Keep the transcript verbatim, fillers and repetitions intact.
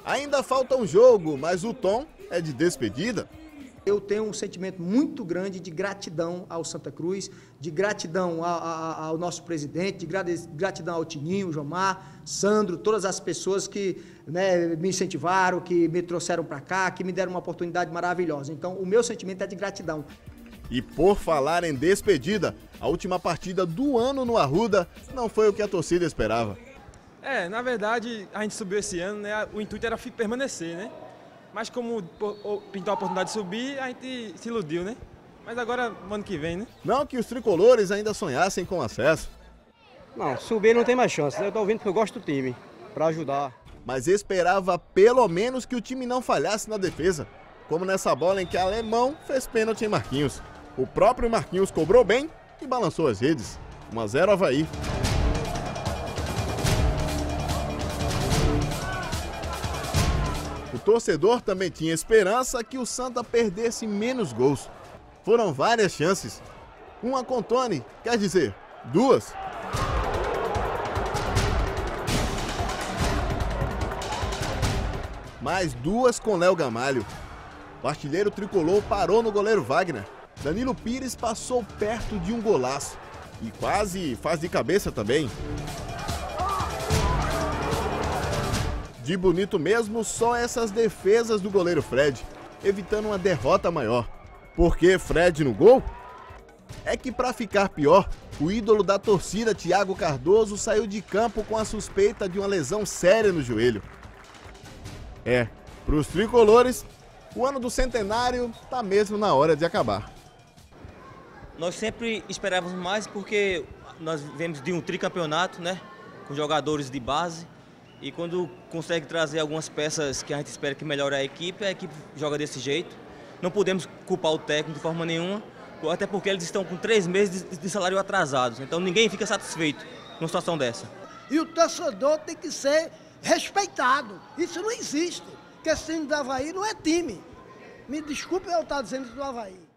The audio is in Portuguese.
Ainda falta um jogo, mas o tom é de despedida. Eu tenho um sentimento muito grande de gratidão ao Santa Cruz, de gratidão ao, ao, ao nosso presidente, de gratidão ao Tininho, Jomar, Sandro, todas as pessoas que, né, me incentivaram, que me trouxeram para cá, que me deram uma oportunidade maravilhosa. Então, o meu sentimento é de gratidão. E por falar em despedida, a última partida do ano no Arruda não foi o que a torcida esperava. É, na verdade, a gente subiu esse ano, né? O intuito era permanecer, né? Mas como pintou a oportunidade de subir, a gente se iludiu, né? Mas agora, ano que vem, né? Não que os tricolores ainda sonhassem com acesso. Não, subir não tem mais chance. Eu tô ouvindo porque eu gosto do time, para ajudar. Mas esperava pelo menos que o time não falhasse na defesa, como nessa bola em que Alemão fez pênalti em Marquinhos. O próprio Marquinhos cobrou bem e balançou as redes. um a zero Avaí. O torcedor também tinha esperança que o Santa perdesse menos gols. Foram várias chances. Uma com Tony, quer dizer, duas. Mais duas com Léo Gamalho. O artilheiro tricolor parou no goleiro Wagner. Danilo Pires passou perto de um golaço. E quase faz de cabeça também. De bonito mesmo, só essas defesas do goleiro Fred, evitando uma derrota maior. Por que Fred no gol? É que para ficar pior, o ídolo da torcida, Thiago Cardoso, saiu de campo com a suspeita de uma lesão séria no joelho. É, para os tricolores, o ano do centenário tá mesmo na hora de acabar. Nós sempre esperávamos mais porque nós vemos de um tricampeonato, né, com jogadores de base. E quando consegue trazer algumas peças que a gente espera que melhore a equipe, a equipe joga desse jeito. Não podemos culpar o técnico de forma nenhuma, até porque eles estão com três meses de salário atrasados. Então ninguém fica satisfeito numa situação dessa. E o torcedor tem que ser respeitado. Isso não existe. Porque esse time do Avaí não é time. Me desculpe eu estar dizendo isso do Avaí.